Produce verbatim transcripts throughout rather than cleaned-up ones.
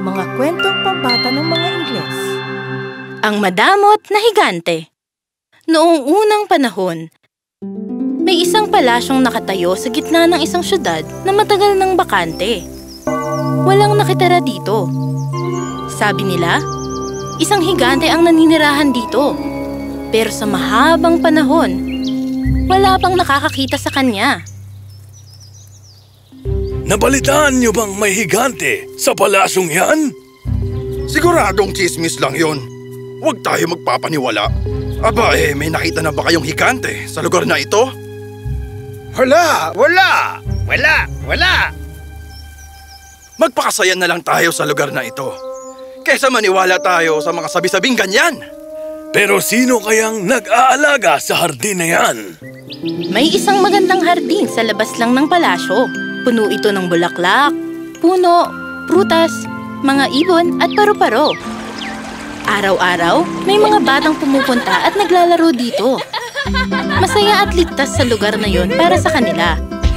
Mga kwentong pambata ng mga Ingles. Ang madamot na higante. Noong unang panahon, may isang palasyong nakatayo sa gitna ng isang syudad na matagal nang bakante. Walang nakitira dito. Sabi nila, isang higante ang naninirahan dito. Pero sa mahabang panahon, wala pang nakakakita sa kanya. Nabalitaan niyo bang may higante sa palasyong yan? Siguradong chismis lang yon. Huwag tayo magpapaniwala. Aba eh, may nakita na ba kayong higante sa lugar na ito? Wala! Wala! Wala! Wala! Magpakasaya na lang tayo sa lugar na ito. Kesa maniwala tayo sa mga sabi-sabing ganyan. Pero sino kayang nag-aalaga sa hardin na yan? May isang magandang hardin sa labas lang ng palasyo. Puno ito ng bulaklak, puno, prutas, mga ibon at paru-paro. Araw-araw, may mga batang pumupunta at naglalaro dito. Masaya at ligtas sa lugar na yon para sa kanila.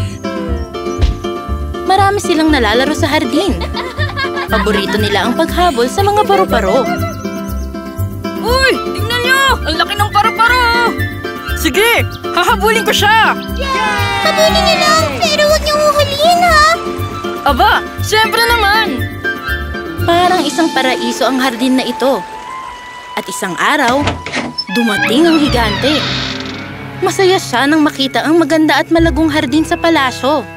Marami silang nalalaro sa hardin. Paborito nila ang paghabol sa mga paru-paro. Uy! Tingnan niyo! Ang laki ng paru-paro! Sige! Hahabulin ko siya! Yeah! Habulin niyo lang! Pero huwag niyo huhulihin, ha? Aba! Siyempre naman! Parang isang paraiso ang hardin na ito. At isang araw, dumating ang higante. Masaya siya nang makita ang maganda at malagong hardin sa palasyo.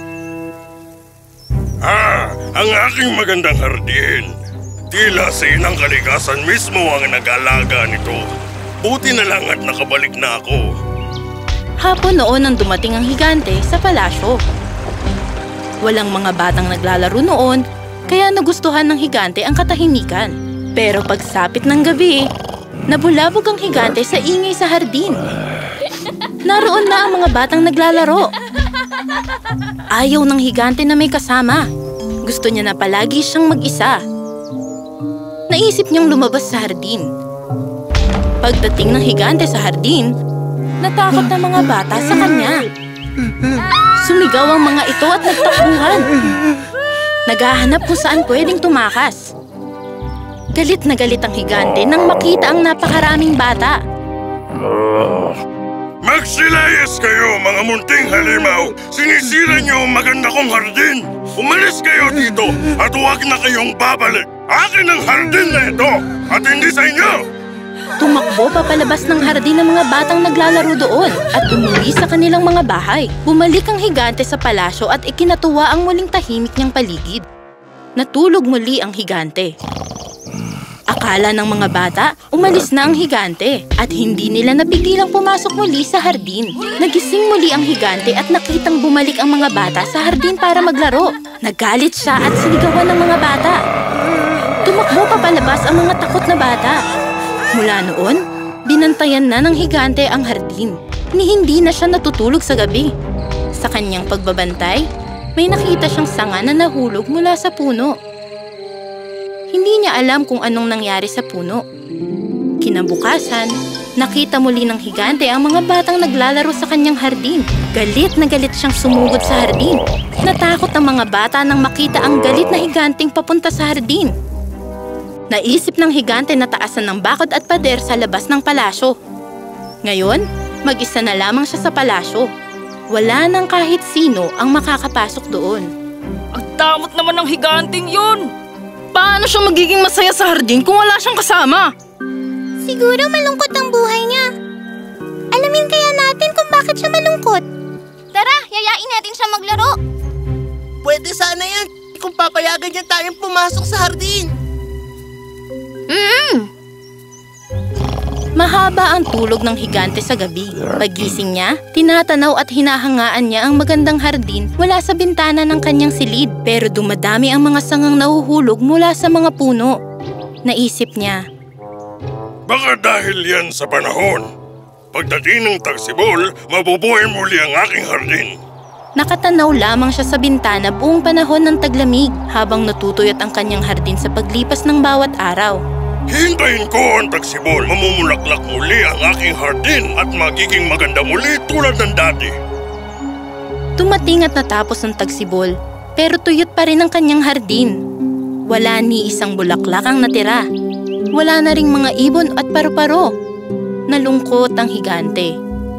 Ah! Ang aking magandang hardin! Tila sa inang kalikasan mismo ang nag-alaga nito. Buti na lang at nakabalik na ako. Hapon noon nang dumating ang higante sa palasyo. Walang mga batang naglalaro noon, kaya nagustuhan ng higante ang katahimikan. Pero pagsapit ng gabi, nabulabog ang higante sa ingay sa hardin. Naroon na ang mga batang naglalaro. Ayaw ng higante na may kasama. Gusto niya na palagi siyang mag-isa. Naisip niyang lumabas sa hardin. Pagdating ng higante sa hardin, natakot na mga bata sa kanya. Sumigaw ang mga ito at nagtakbuhan. Naghahanap kung saan pwedeng tumakas. Galit na galit ang higante nang makita ang napakaraming bata. Magsilayas kayo, mga munting halimaw! Sinisira niyo ang maganda kong hardin! Umalis kayo dito at huwag na kayong babalik! Akin ang hardin na ito at hindi sa inyo! Tumakbo papalabas ng hardin ng mga batang naglalaro doon at umuwi sa kanilang mga bahay. Bumalik ang higante sa palasyo at ikinatuwa ang muling tahimik niyang paligid. Natulog muli ang higante. Akala ng mga bata, umalis na ang higante at hindi nila napigilang pumasok muli sa hardin. Nagising muli ang higante at nakitang bumalik ang mga bata sa hardin para maglaro. Nagalit siya at sinigawan ng mga bata. Tumakbo papalabas ang mga takot na bata. Mula noon, binantayan na ng higante ang hardin. Ni hindi na siya natutulog sa gabi. Sa kanyang pagbabantay, may nakita siyang sanga na nahulog mula sa puno. Hindi niya alam kung anong nangyari sa puno. Kinabukasan, nakita muli ng higante ang mga batang naglalaro sa kanyang hardin. Galit na galit siyang sumugod sa hardin. Natakot ang mga bata nang makita ang galit na higanteng papunta sa hardin. Naisip ng higante na taasan ng bakod at pader sa labas ng palasyo. Ngayon, mag-isa na lamang siya sa palasyo. Wala nang kahit sino ang makakapasok doon. Ang damot naman ng higanteng yun! Paano siya magiging masaya sa hardin kung wala siyang kasama? Siguro malungkot ang buhay niya. Alamin kaya natin kung bakit siya malungkot. Tara, yayain natin siya maglaro. Pwede sana yan kung papayagan niya tayong pumasok sa hardin. Mm. Mahaba ang tulog ng higante sa gabi. Pagising niya, tinatanaw at hinahangaan niya ang magandang hardin mula sa bintana ng kanyang silid. Pero dumadami ang mga sangang nahuhulog mula sa mga puno. Naisip niya, baka dahil yan sa panahon. Pagdating ng tagsibol, mabubuhay muli ang aking hardin. Nakatanaw lamang siya sa bintana buong panahon ng taglamig habang natutuyot ang kanyang hardin sa paglipas ng bawat araw. Hintayin ko ang tagsibol. Mamumulaklak muli ang aking hardin at magiging maganda muli tulad ng dati. Tumating at natapos ang tagsibol, pero tuyot pa rin ang kanyang hardin. Wala ni isang bulaklak ang natira. Wala na ring mga ibon at paru-paro. Nalungkot ang higante.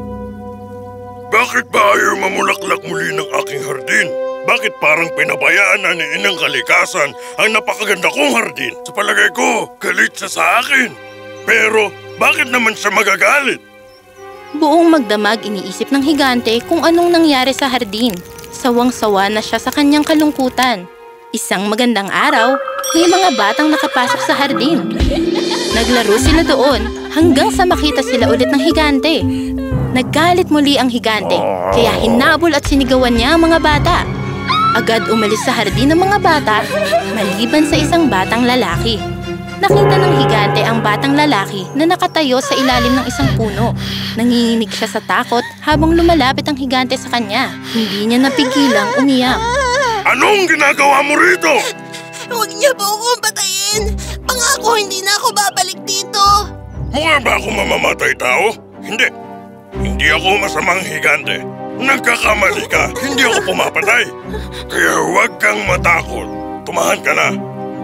Bakit ba ayaw mamulaklak muli ng aking hardin? Bakit parang pinabayaan na ni Inang Kalikasan ang napakaganda kong hardin? Sa palagay ko, galit siya sa akin. Pero bakit naman siya magagalit? Buong magdamag iniisip ng higante kung anong nangyari sa hardin. Sawang-sawa na siya sa kanyang kalungkutan. Isang magandang araw, may mga batang nakapasok sa hardin. Naglaro sila doon hanggang sa makita sila ulit ng higante. Naggalit muli ang higante, kaya hinabol at sinigawan niya ang mga bata. Agad umalis sa hardin ng mga bata, maliban sa isang batang lalaki. Nakita ng higante ang batang lalaki na nakatayo sa ilalim ng isang puno. Nanginginig siya sa takot habang lumalapit ang higante sa kanya. Hindi niya napigilang umiyak. Anong ginagawa mo rito? Huwag niyo po akong patayin! Pangako hindi na ako babalik dito! Mukha ba ako mamamatay tao? Hindi. Hindi ako masamang higante. Nagkakamali ka. Hindi ako pumapatay. Kaya huwag kang matakot. Tumahan ka na.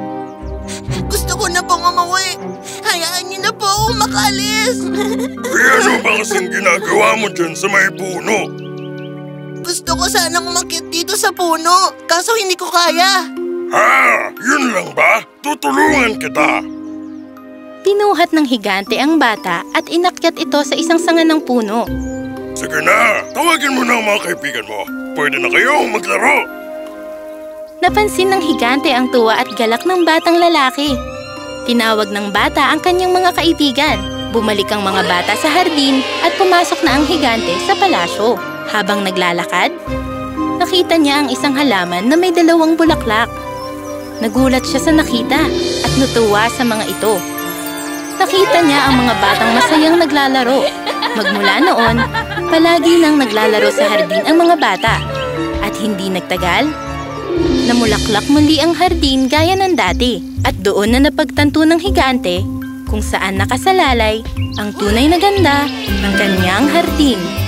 Gusto ko na pong umuwi. Hayaan niyo na po akong makalis. Kaya ano ba kasing ginagawa mo dyan sa may puno? Gusto ko sanang umakyat dito sa puno, kaso hindi ko kaya. Ha? Yun lang ba? Tutulungan kita. Pinuhat ng higante ang bata at inakyat ito sa isang sanga ng puno. Sige na, tawagin mo na ang mga kaibigan mo. Pwede na kayong maglaro. Napansin ng higante ang tuwa at galak ng batang lalaki. Tinawag ng bata ang kanyang mga kaibigan. Bumalik ang mga bata sa hardin at pumasok na ang higante sa palasyo. Habang naglalakad, nakita niya ang isang halaman na may dalawang bulaklak. Nagulat siya sa nakita at natuwa sa mga ito. Nakita niya ang mga batang masayang naglalaro. Magmula noon, palagi nang naglalaro sa hardin ang mga bata. At hindi nagtagal, namulaklak muli ang hardin gaya ng dati. At doon na napagtanto ng higante kung saan nakasalalay ang tunay na ganda ng kanyang hardin.